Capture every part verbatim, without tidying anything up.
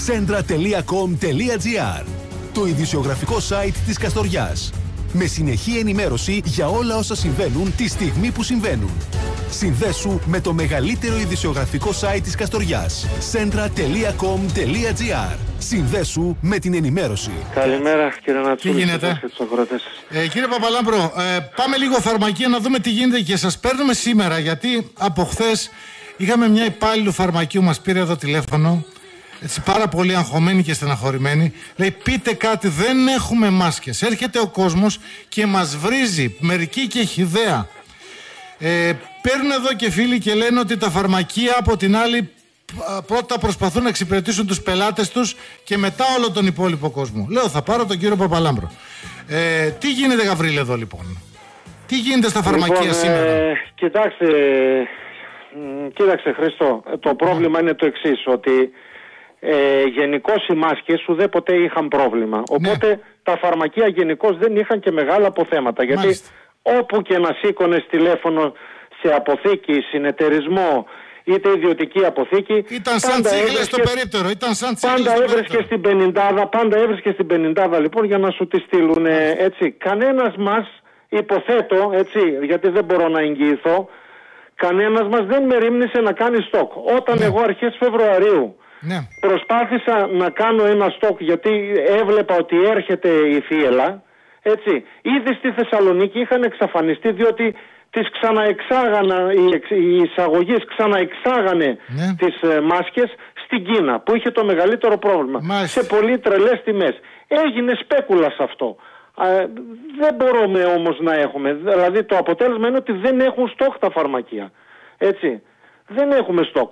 Centra τελεία com τελεία gr, το ειδησιογραφικό site της Καστοριάς. Με συνεχή ενημέρωση για όλα όσα συμβαίνουν τη στιγμή που συμβαίνουν. Συνδέσου με το μεγαλύτερο ειδησιογραφικό site της Καστοριάς. Centra τελεία com τελεία gr. Συνδέσου με την ενημέρωση. Καλημέρα κύριε Νατσούλη. Τι γίνεται? Ε, κύριε Παπαλάμπρο, ε, πάμε λίγο φαρμακεία να δούμε τι γίνεται και σας παίρνουμε σήμερα, γιατί από χθες είχαμε μια υπάλληλο φαρμακείου, μας πήρε εδώ τηλέφωνο, έτσι πάρα πολύ αγχωμένη και στεναχωρημένη. Λέει, πείτε κάτι, δεν έχουμε μάσκες. Έρχεται ο κόσμος και μας βρίζει, μερικοί και χυδαία. Ε, παίρνουν εδώ και φίλοι και λένε ότι τα φαρμακεία από την άλλη πρώτα προσπαθούν να εξυπηρετήσουν τους πελάτες τους και μετά όλο τον υπόλοιπο κόσμο. Λέω, θα πάρω τον κύριο Παπαλάμπρο. Ε, τι γίνεται, Γαβρίλη, εδώ λοιπόν? Τι γίνεται στα φαρμακεία λοιπόν, σήμερα? Ε, κοιτάξτε, κοίταξε Χριστό, το πρόβλημα είναι το εξής, ότι ε, γενικώς οι μάσκες ουδέποτε είχαν πρόβλημα. Οπότε ναι, τα φαρμακεία γενικώς δεν είχαν και μεγάλα αποθέματα. Γιατί μάλιστα, όπου και να σήκωνες τηλέφωνο σε αποθήκη, συνεταιρισμό, είτε ιδιωτική αποθήκη, ήταν σαν τσίγλες στο περίπτερο. Ήταν σαν τσίγλες πάντα έβρισκε στην πενηντάδα, πάντα έβρισκε στην πενηντάδα λοιπόν για να σου τη στείλουν έτσι. Κανένας μας, υποθέτω έτσι, γιατί δεν μπορώ να εγγυηθώ, κανένας μας δεν μερίμνησε να κάνει στόκ. Όταν ναι, εγώ αρχές Φεβρουαρίου ναι, προσπάθησα να κάνω ένα στόκ, γιατί έβλεπα ότι έρχεται η θύελλα, έτσι, ήδη στη Θεσσαλονίκη είχαν εξαφανιστεί, διότι τις ξαναεξάγανα, οι εισαγωγείς ξαναεξάγανε ναι, τις ε, μάσκες στην Κίνα, που είχε το μεγαλύτερο πρόβλημα. Μάλιστα. Σε πολύ τρελές τιμές. Έγινε σπέκουλα σε αυτό. Ε, δεν μπορούμε όμως να έχουμε. Δηλαδή το αποτέλεσμα είναι ότι δεν έχουν στόκ τα φαρμακεία. Έτσι. Δεν έχουμε στόκ.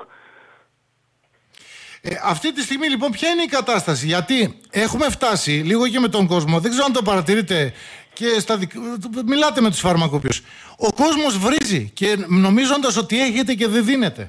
Ε, αυτή τη στιγμή λοιπόν ποια είναι η κατάσταση? Γιατί έχουμε φτάσει λίγο και με τον κόσμο, δεν ξέρω αν το παρατηρείτε και στα δικ... μιλάτε με τους φαρμακοποιούς. Ο κόσμος βρίζει και νομίζοντας ότι έχετε και δεν δίνετε.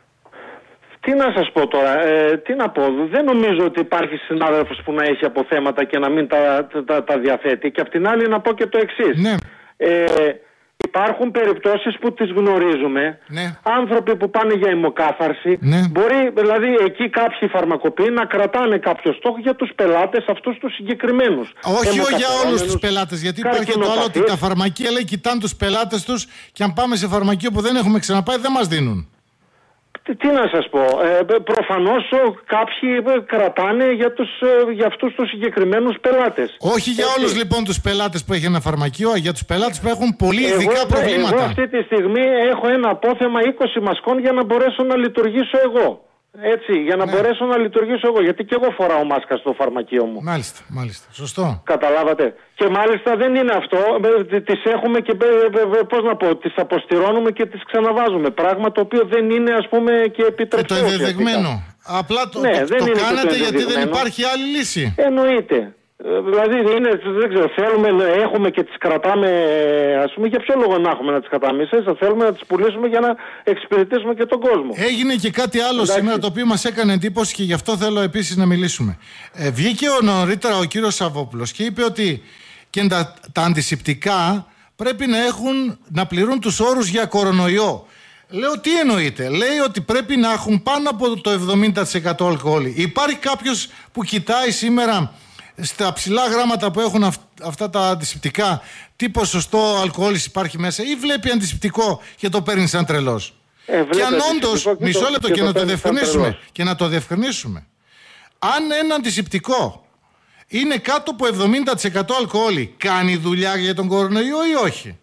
Τι να σας πω τώρα, ε, τι να πω, δεν νομίζω ότι υπάρχει συνάδελφος που να έχει αποθέματα και να μην τα, τα, τα διαθέτει. Και απ' την άλλη να πω και το εξής. Ναι. Ε, Υπάρχουν περιπτώσεις που τις γνωρίζουμε, ναι, άνθρωποι που πάνε για αιμοκάθαρση, ναι, μπορεί δηλαδή εκεί κάποιοι φαρμακοποιοί να κρατάνε κάποιο στόχο για τους πελάτες αυτούς τους συγκεκριμένους. Όχι για όλους τους πελάτες, γιατί υπάρχει το άλλο ότι τα φαρμακεία λέει κοιτάνε τους πελάτες τους και αν πάμε σε φαρμακείο που δεν έχουμε ξαναπάει δεν μας δίνουν. Τι να σας πω, ε, προφανώς κάποιοι κρατάνε για, τους, για αυτούς τους συγκεκριμένους πελάτες. Όχι για Έτσι. όλους λοιπόν τους πελάτες που έχει ένα φαρμακείο, για τους πελάτες που έχουν πολύ ειδικά εγώ, προβλήματα. Εγώ αυτή τη στιγμή έχω ένα απόθεμα είκοσι μασκών για να μπορέσω να λειτουργήσω εγώ. Έτσι, για να ναι, μπορέσω να λειτουργήσω εγώ. Γιατί και εγώ φοράω μάσκα στο φαρμακείο μου. Μάλιστα, μάλιστα. Σωστό. Καταλάβατε. Και μάλιστα δεν είναι αυτό. Τις έχουμε και, πώς να πω, τις αποστηρώνουμε και τις ξαναβάζουμε. Πράγμα το οποίο δεν είναι, ας πούμε, και επιτρεπτό. Και το ενδεδειγμένο. Απλά το, ναι, το, το κάνετε γιατί δεν υπάρχει άλλη λύση. Εννοείται. Δηλαδή, είναι, δεν ξέρω, θέλουμε, έχουμε και τις κρατάμε, ας πούμε, για ποιο λόγο να έχουμε να τις κρατάμε? Εσείς θέλουμε να τις πουλήσουμε για να εξυπηρετήσουμε και τον κόσμο. Έγινε και κάτι άλλο Εντάξει. σήμερα το οποίο μας έκανε εντύπωση και γι' αυτό θέλω επίσης να μιλήσουμε. Ε, βγήκε ο, νωρίτερα ο κύριος Σαββόπουλος και είπε ότι και τα, τα αντισηπτικά πρέπει να, έχουν, να πληρούν τους όρους για κορονοϊό. Λέω, τι εννοείται? Λέει ότι πρέπει να έχουν πάνω από το εβδομήντα τοις εκατό αλκοόλ. Υπάρχει κάποιος που κοιτάει σήμερα στα ψηλά γράμματα που έχουν αυ, αυτά τα αντισηπτικά τι ποσοστό αλκοόλης υπάρχει μέσα, ή βλέπει αντισηπτικό και το παίρνει σαν τρελός? Ε, και αν όντως, μισό λεπτό και, και να το διευκρινίσουμε και να το διευκρινίσουμε, αν ένα αντισηπτικό είναι κάτω από εβδομήντα τοις εκατό αλκοόλη, κάνει δουλειά για τον κορονοϊό ή όχι?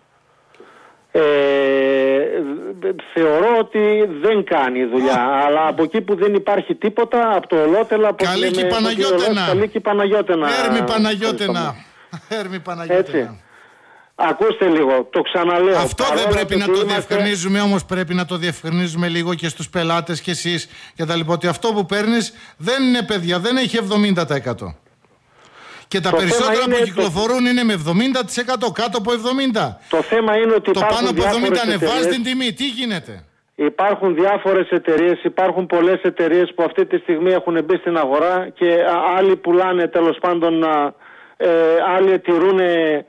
Ε, θεωρώ ότι δεν κάνει δουλειά. Α, αλλά από εκεί που δεν υπάρχει τίποτα, από το ολότελα, από καλή και Παναγιώτενα. Καλή και Παναγιώτενα. Έρμη Παναγιώτενα. Έρμη Παναγιώτενα. Ακούστε λίγο, το ξαναλέω. Αυτό δεν πρέπει να το είμαστε... διευκρινίζουμε, όμως πρέπει να το διευκρινίζουμε λίγο και στους πελάτες και εσείς και τα λοιπά. Ότι αυτό που παίρνεις δεν είναι, παιδιά, δεν έχει εβδομήντα τοις εκατό. Και τα το περισσότερα που κυκλοφορούν το... είναι με εβδομήντα τοις εκατό, κάτω από εβδομήντα. Το θέμα είναι ότι το πάνω από εβδομήντα ανεβάζει την τιμή. Τι γίνεται? Υπάρχουν διάφορες εταιρείες, υπάρχουν πολλές εταιρείες που αυτή τη στιγμή έχουν μπει στην αγορά και άλλοι πουλάνε, τέλος πάντων, ε, άλλοι τηρούν ε,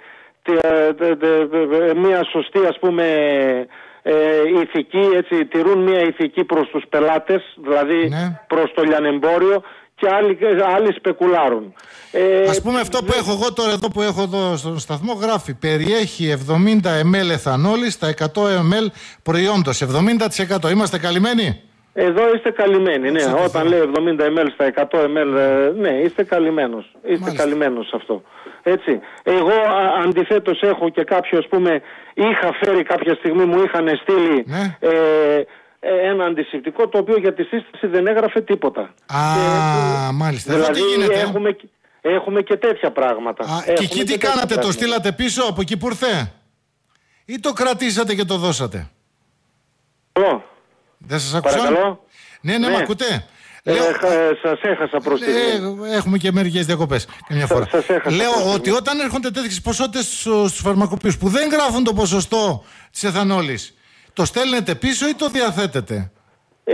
μια σωστή, ας πούμε, ε, ηθική, έτσι, τηρούν μια ηθική προς τους πελάτες, δηλαδή ναι, προς το λιανεμπόριο, και άλλοι, άλλοι σπεκουλάρουν. Ε, Ας πούμε αυτό που έχω εγώ τώρα εδώ που έχω εδώ στον σταθμό γράφει περιέχει εβδομήντα μιλιλίτρα εθανόλη στα εκατό μιλιλίτρα προϊόντος. εβδομήντα τοις εκατό. Είμαστε καλυμμένοι? Εδώ είστε καλυμμένοι, ναι. Ξέχασα. Όταν λέει εβδομήντα μιλιλίτρα στα εκατό μιλιλίτρα, ναι, είστε καλυμμένος. Είστε Μάλιστα. καλυμμένος σε αυτό. Έτσι. Εγώ α, αντιθέτως έχω και κάποιο, ας πούμε, είχα φέρει κάποια στιγμή, μου είχαν στείλει Ναι. ε, ένα αντισηπτικό το οποίο για τη σύσταση δεν έγραφε τίποτα. Α, και, μάλιστα. δηλαδή Εδώ τι γίνεται? έχουμε, έχουμε και τέτοια πράγματα. Α, Έχουμε και εκεί τι τέτοια κάνατε, πράγματα. το στείλατε πίσω από εκεί που ήρθε? Ή το κρατήσατε και το δώσατε? Παρακαλώ. Δεν σας άκουσα? Παρακαλώ. Ναι, ναι, Ναι. μ' ακούτε? Ε, Λέω- ε, σας έχασα προς τη Ε, έχουμε και μερικές διακοπές καμιά φορά. σας έχασα Λέω προς τη ότι όταν έρχονται τέτοιες ποσότητες στους στους φαρμακοποιούς που δεν γράφουν το ποσοστό της εθανόλης, το στέλνετε πίσω ή το διαθέτετε? Ε,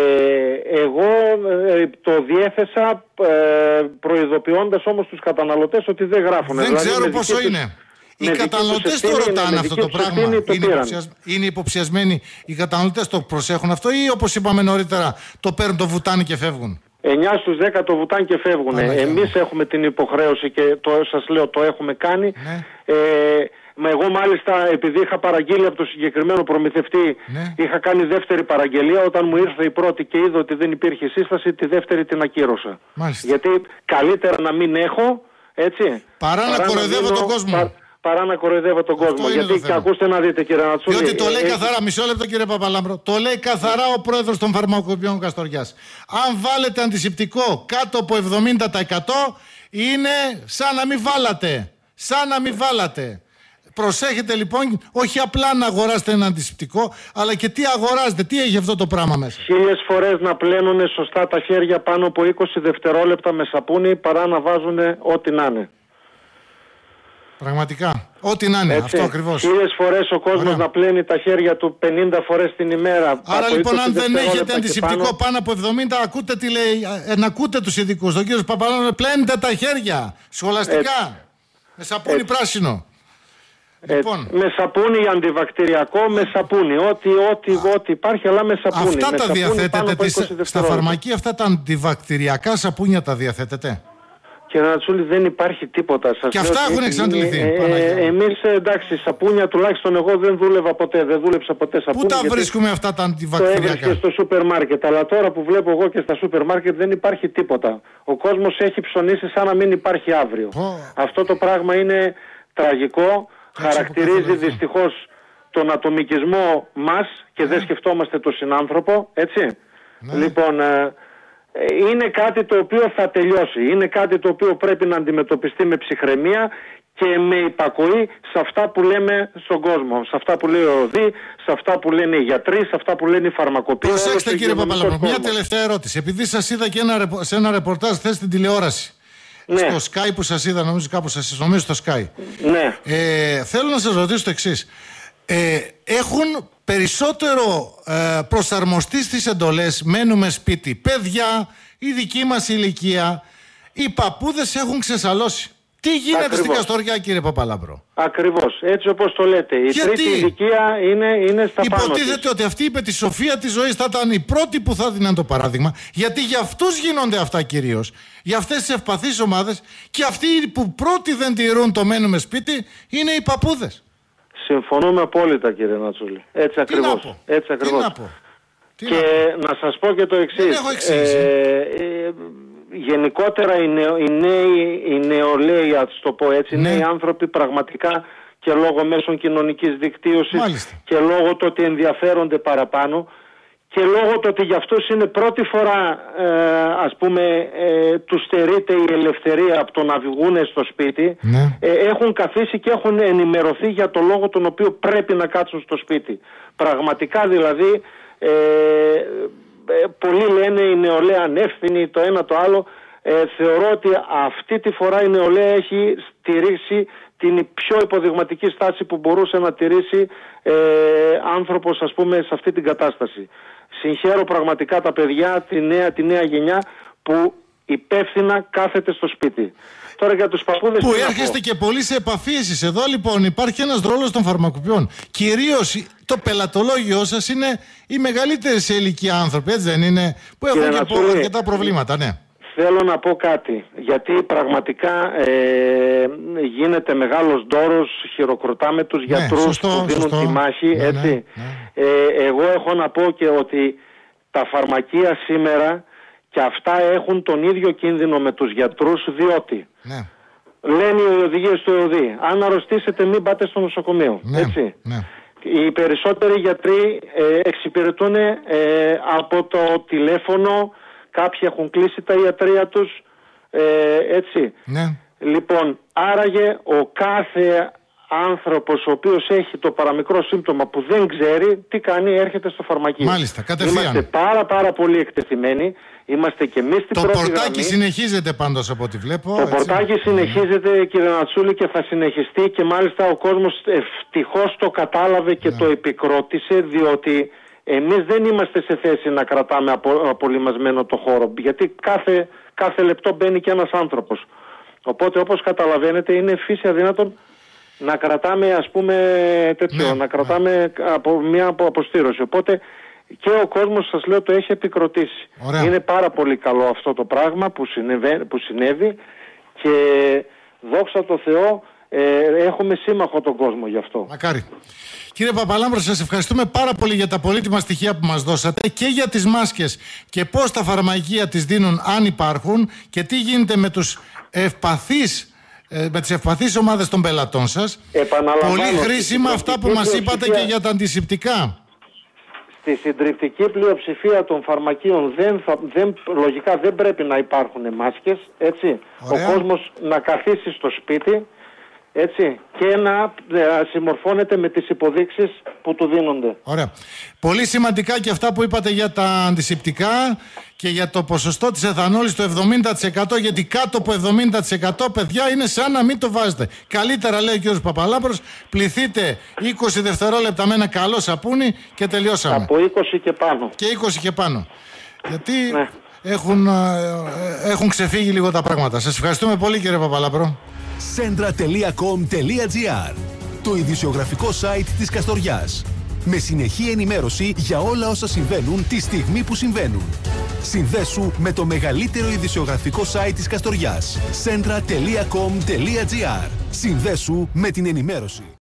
εγώ ε, το διέθεσα ε, προειδοποιώντας όμως τους καταναλωτές ότι δεν γράφουν. Δεν Δηλαδή, ξέρω με πόσο δική τους- είναι. Οι με δική τους καταναλωτές το ευθύνη, ρωτάνε με αυτό δική το τους πράγμα. ευθύνη το Είναι, πήραν. υποψιασ... είναι υποψιασμένοι οι καταναλωτές, το προσέχουν αυτό, ή όπως είπαμε νωρίτερα, το παίρνουν το βουτάνι και φεύγουν? εννιά στους δέκα το βουτάν και φεύγουν. Παναγία μου. Εμείς έχουμε την υποχρέωση και το, σας λέω το έχουμε κάνει. Ναι. Ε, μα εγώ μάλιστα επειδή είχα παραγγείλει από το συγκεκριμένο προμηθευτή, Ναι. είχα κάνει δεύτερη παραγγελία. Όταν μου ήρθε η πρώτη και είδα ότι δεν υπήρχε σύσταση, τη δεύτερη την ακύρωσα. Μάλιστα. Γιατί καλύτερα να μην έχω, έτσι. Παρά να κοροϊδεύω δίνω- τον κόσμο. πα- παρά να κοροϊδεύω τον κόσμο. είναι το Γιατί και θέμα. ακούστε να δείτε, κύριε Νατσούλη. Διότι το λέει ε, καθαρά, μισό λεπτό κύριε Παπαλάμπρο, το λέει καθαρά ο πρόεδρος των φαρμακοποιών Καστοριάς. Αν βάλετε αντισηπτικό κάτω από εβδομήντα τοις εκατό είναι σαν να μην βάλατε. Σαν να μην βάλατε. Προσέχετε λοιπόν, όχι απλά να αγοράσετε ένα αντισηπτικό, αλλά και τι αγοράζετε, τι έχει αυτό το πράγμα μέσα. Χίλιες φορές να πλένουν σωστά τα χέρια πάνω από είκοσι δευτερόλεπτα με σαπούνι παρά να βάζουν ό,τι να είναι. Πραγματικά. Ό,τι να είναι, Έτσι. αυτό ακριβώς. Χίλιες φορές ο κόσμος Ωραία. να πλένει τα χέρια του πενήντα φορές την ημέρα. Άρα από λοιπόν, είκοσι αν δεν δευτερόλεπτα έχετε και αντισηπτικό πάνω. πάνω, από εβδομήντα, ακούτε τι λέει, ε, να ακούτε τους ειδικούς. Τον κύριο Παπαλάμπρο, πλένετε τα χέρια. Σχολαστικά. Με σαπούνι πράσινο. έτσι, Λοιπόν, με σαπούνι αντιβακτηριακό, με σαπούνι. Ό,τι, ό,τι, ό,τι υπάρχει, αλλά με σαπούνι. αυτά με τα σαπούνι πάνω διαθέτετε από τις- είκοσι στα δευτερόλεπτα. φαρμακεία, αυτά τα αντιβακτηριακά σαπούνια τα διαθέτετε? Κύριε Νατσούλη, δεν υπάρχει τίποτα. Σας Και λέω αυτά ότι έχουν έχει εξαντληθεί, γίνει, Ε, Παναγία μου. εμείς ε, εντάξει, σαπούνια τουλάχιστον εγώ δεν δούλευα ποτέ. Δεν δούλεψα ποτέ σαπούνια. Πού τα γιατί βρίσκουμε αυτά τα Το έβρισκε αντιβακτηριακά? στο σούπερ μάρκετ. Αλλά τώρα που βλέπω εγώ και στα σούπερ μάρκετ δεν υπάρχει τίποτα. Ο κόσμος έχει ψωνίσει σαν να μην υπάρχει αύριο. Πω. Αυτό το πράγμα είναι τραγικό. από Χαρακτηρίζει κάθε δυστυχώς τον ατομικισμό μας και δεν σκεφτόμαστε τον συνάνθρωπο. Έτσι. Ναι. Λοιπόν, ε, ε, είναι κάτι το οποίο θα τελειώσει. Είναι κάτι το οποίο πρέπει να αντιμετωπιστεί με ψυχραιμία και με υπακοή σε αυτά που λέμε στον κόσμο. Σε αυτά που λέει ο ΟΔΗ, σε αυτά που λένε οι γιατροί, σε αυτά που λένε οι φαρμακοποιοί. όλος Προσέξτε ο κύριε υγειονομικός Παπαλάμπρο, μια κόσμος. τελευταία ερώτηση. Επειδή σας είδα και ένα, ρεπο- σε ένα ρεπορτάζ χθες στην τηλεόραση. Ναι, Στο Sky που σας είδα, νομίζω κάπου σας νομίζω στο Sky. ναι. Ε, θέλω να σας ρωτήσω το εξής. Ε, έχουν περισσότερο ε, προσαρμοστεί στις εντολές, μένουμε σπίτι. Παιδιά, η δική μας ηλικία, οι παππούδες έχουν ξεσαλώσει. Τι γίνεται Ακριβώς. στην Καστοριά, κύριε Παπαλάμπρο? Ακριβώς, έτσι όπως το λέτε. Η Γιατί? τρίτη ηλικία είναι, είναι στα πάνω της. Υποτίθεται ότι αυτή είπε τη σοφία της ζωής, θα ήταν οι πρώτοι που θα έδιναν το παράδειγμα, γιατί για αυτούς γίνονται αυτά κυρίως. Για αυτές τις ευπαθείς ομάδες, και αυτοί που πρώτοι δεν τηρούν το μένουμε σπίτι είναι οι παππούδες. Συμφωνούμε απόλυτα, κύριε Νατσούλη. Έτσι Τι να ακριβώς. πω? Έτσι Τι ακριβώς. να πω? Τι Και να πω? να σας πω και το εξής. Δεν έχω εξής, Ε, ε, γενικότερα οι, νεο, οι νέοι, οι νεολαίοι, ας το πω έτσι, Ναι. νέοι άνθρωποι πραγματικά και λόγω μέσων κοινωνικής δικτύωσης Μάλιστα. και λόγω του ότι ενδιαφέρονται παραπάνω και λόγω του ότι για αυτούς είναι πρώτη φορά ε, ας πούμε ε, τους στερείται η ελευθερία από το να βγουν στο σπίτι, Ναι. ε, έχουν καθίσει και έχουν ενημερωθεί για το λόγο τον οποίο πρέπει να κάτσουν στο σπίτι. Πραγματικά δηλαδή ε, ε, πολλοί λένε η νεολαία ανεύθυνη, το ένα το άλλο. Ε, θεωρώ ότι αυτή τη φορά η νεολαία έχει στηρίξει την πιο υποδειγματική στάση που μπορούσε να τηρήσει ε, άνθρωπος, ας πούμε, σε αυτή την κατάσταση. Συγχαίρω πραγματικά τα παιδιά, τη νέα, τη νέα γενιά που υπεύθυνα κάθεται στο σπίτι. Τώρα για τους παππούδες... Που τι να πω. έρχεστε και πολύ σε επαφή εσείς. Εδώ λοιπόν υπάρχει ένας ρόλος των φαρμακοποιών. Κυρίως το πελατολόγιο σας είναι οι μεγαλύτεροι σε ηλικία άνθρωποι, έτσι δεν είναι? Που έχουν Κύριε και Νατσούλη, αρκετά προβλήματα, ναι. θέλω να πω κάτι, γιατί πραγματικά ε, γίνεται μεγάλος ντόρος, χειροκροτάμε τους ναι, γιατρούς σωστό, που δίνουν σωστό. τη μάχη, ναι, έτσι. Ναι, ναι. Ε, εγώ έχω να πω και ότι τα φαρμακεία σήμερα και αυτά έχουν τον ίδιο κίνδυνο με τους γιατρούς, διότι ναι. λένε οι οδηγίες του ΕΟΔΗ, αν αρρωστήσετε μην πάτε στο νοσοκομείο, ναι, έτσι. Ναι. Οι περισσότεροι γιατροί ε, εξυπηρετούν ε, από το τηλέφωνο, κάποιοι έχουν κλείσει τα ιατρεία τους, ε, έτσι. Ναι. Λοιπόν, άραγε ο κάθε άνθρωπος ο οποίος έχει το παραμικρό σύμπτωμα που δεν ξέρει τι κάνει, έρχεται στο φαρμακείο. Μάλιστα, κατευθείαν. Είμαστε πάρα πάρα πολύ εκτεθειμένοι. Είμαστε και εμείς στην το πρώτη πορτάκι γραμμή. συνεχίζεται πάντως από ό,τι βλέπω. Το έτσι. πορτάκι συνεχίζεται, κύριε Νατσούλη, και θα συνεχιστεί, και μάλιστα ο κόσμος ευτυχώς το κατάλαβε και ναι. το επικρότησε, διότι εμείς δεν είμαστε σε θέση να κρατάμε απο, απολυμασμένο το χώρο, γιατί κάθε, κάθε λεπτό μπαίνει και ένας άνθρωπος. Οπότε, όπως καταλαβαίνετε, είναι φύση αδυνάτον να κρατάμε, ας πούμε, τέτοιο, ναι, να κρατάμε ναι. από μια αποστήρωση. Οπότε και ο κόσμος, σας λέω, το έχει επικροτήσει. Ωραία. Είναι πάρα πολύ καλό αυτό το πράγμα που, συνεβε, που συνέβη, και δόξα τω Θεώ ε, έχουμε σύμμαχο τον κόσμο γι' αυτό. Μακάρι. Κύριε Παπαλάμπρο, σας ευχαριστούμε πάρα πολύ για τα πολύτιμα στοιχεία που μας δώσατε και για τις μάσκες και πώς τα φαρμακεία τις δίνουν, αν υπάρχουν, και τι γίνεται με τους ευπαθείς, με τις ευπαθείς ομάδες των πελατών σας. Πολύ χρήσιμα αυτά που μας είπατε και για τα αντισηπτικά. Στη συντριπτική πλειοψηφία των φαρμακείων δεν θα, δεν, λογικά δεν πρέπει να υπάρχουν μάσκες, έτσι. Ωραία. Ο κόσμος να καθίσει στο σπίτι, έτσι, και να συμμορφώνεται με τις υποδείξεις που του δίνονται. Ωραία. Πολύ σημαντικά και αυτά που είπατε για τα αντισηπτικά και για το ποσοστό της εθανόλης το εβδομήντα τοις εκατό, γιατί κάτω από εβδομήντα τοις εκατό, παιδιά, είναι σαν να μην το βάζετε. Καλύτερα, λέει ο κ. Παπαλάμπρος, πληθείτε είκοσι δευτερόλεπτα με ένα καλό σαπούνι και τελειώσαμε. Από είκοσι και πάνω. Και είκοσι και πάνω. Γιατί ναι. έχουν, έχουν ξεφύγει λίγο τα πράγματα. Σας ευχαριστούμε πολύ, κύριε Παπαλάμπρο. Σέντρα τελεία κομ τελεία τζι άρ, το ειδησιογραφικό site της Καστοριάς. Με συνεχή ενημέρωση για όλα όσα συμβαίνουν τη στιγμή που συμβαίνουν. Συνδέσου με το μεγαλύτερο ειδησιογραφικό site της Καστοριάς. σέντρα τελεία κομ τελεία τζι άρ. Συνδέσου με την ενημέρωση.